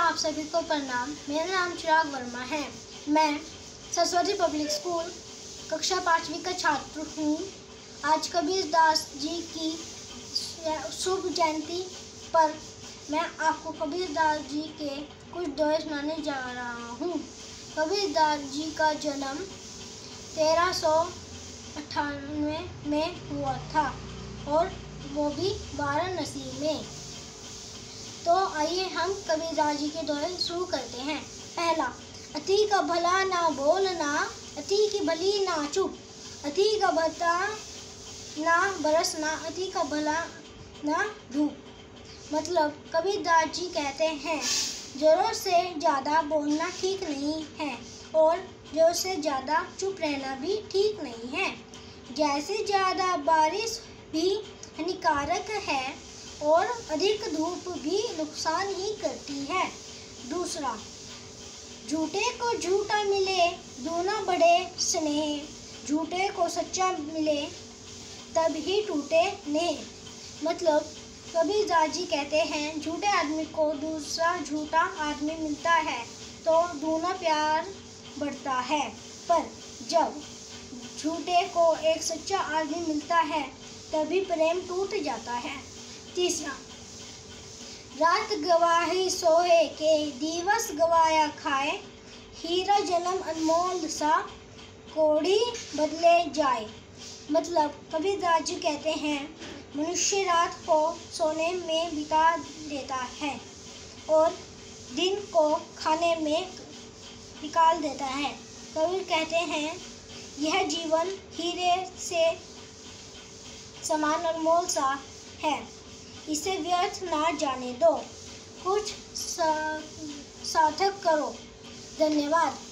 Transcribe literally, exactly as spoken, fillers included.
आप सभी को प्रणाम। मेरा नाम चिराग वर्मा है। मैं सरस्वती पब्लिक स्कूल कक्षा पाँचवीं का छात्र हूँ। आज कबीरदास जी की शुभ जयंती पर मैं आपको कबीरदास जी के कुछ दोहे सुनाने जा रहा हूँ। कबीरदास जी का जन्म तेरह सौ अट्ठानवे में हुआ था और वो भी वाराणसी में। तो आइए हम कबीरदास जी के दोहे शुरू करते हैं। पहला, अति का भला ना बोलना, अति की भली ना चुप, अति का भला ना बरसना, अति का भला ना धूप। मतलब कबीरदास जी कहते हैं ज़रूरत से ज़्यादा बोलना ठीक नहीं है और ज़रूरत से ज़्यादा चुप रहना भी ठीक नहीं है। जैसे ज़्यादा बारिश भी हानिकारक है और अधिक धूप भी नुकसान ही करती है। दूसरा, झूठे को झूठा मिले दूना बढ़े स्नेह, झूठे को सच्चा मिले तब ही टूटे नेह। मतलब कबीरदास जी कहते हैं झूठे आदमी को दूसरा झूठा आदमी मिलता है तो दूना प्यार बढ़ता है, पर जब झूठे को एक सच्चा आदमी मिलता है तभी प्रेम टूट जाता है। तीसरा, रात गवाही सोए के दिवस गवाया खाए, हीरा जन्म अनमोल सा कौड़ी बदले जाए। मतलब कबीरदास जी कहते हैं मनुष्य रात को सोने में बिता देता है और दिन को खाने में निकाल देता है। कबीर कहते हैं यह जीवन हीरे से समान अनमोल सा है, इसे व्यर्थ ना जाने दो, कुछ सार्थक करो। धन्यवाद।